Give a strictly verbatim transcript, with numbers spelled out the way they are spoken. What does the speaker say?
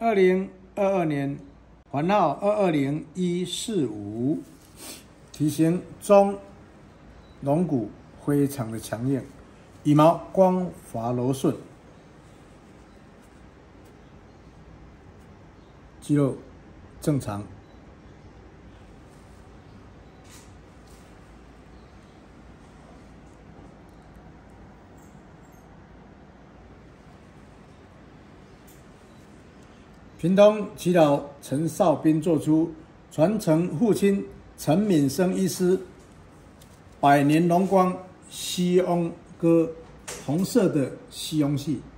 二零二二年环号二二零一四五，体型中，龙骨非常的强硬，羽毛光滑柔顺，肌肉正常。屏东耆老陈少斌做出传承父亲陈敏生医师百年荣光西翁鸽红色的西翁系。